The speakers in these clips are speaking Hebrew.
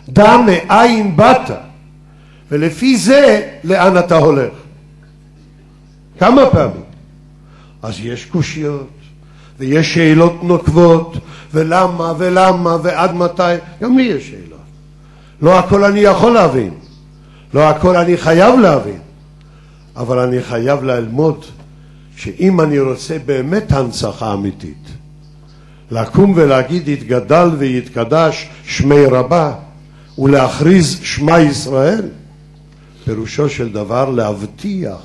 דע מאין באת, ולפי זה לאן אתה הולך. כמה פעמים? אז יש קושיות, ויש שאלות נוקבות, ולמה ועד מתי. גם לי יש שאלות. לא הכל אני יכול להבין, לא הכל אני חייב להבין, אבל אני חייב ללמוד שאם אני רוצה באמת הנצחה אמיתית, לקום ולהגיד יתגדל ויתקדש שמי רבה ולהכריז שמע ישראל, פירושו של דבר להבטיח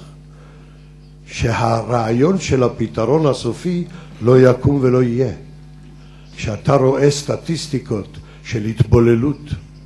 שהרעיון של הפתרון הסופי לא יקום ולא יהיה. כשאתה רואה סטטיסטיקות של התבוללות,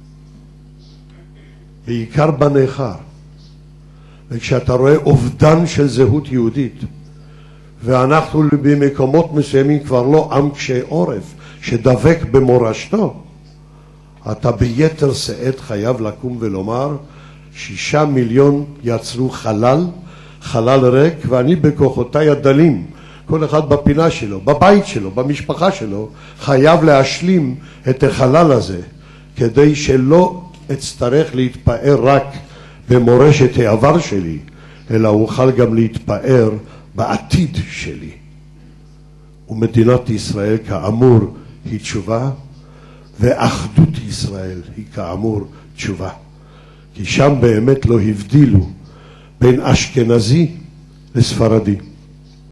בעיקר בנכר, וכשאתה רואה אובדן של זהות יהודית, ואנחנו במקומות מסוימים כבר לא עם קשה עורף שדבק במורשתו, אתה ביתר שאת חייב לקום ולומר 6 מיליון יצרו חלל ריק, ואני בכוחותיי הדלים, כל אחד בפינה שלו, בבית שלו, במשפחה שלו, חייב להשלים את החלל הזה, כדי שלא אצטרך להתפאר רק במורשת העבר שלי, אלא אוכל גם להתפאר בעתיד שלי. ומדינת ישראל כאמור היא תשובה, ואחדות ישראל היא כאמור תשובה. כי שם באמת לא הבדילו בין אשכנזי לספרדי.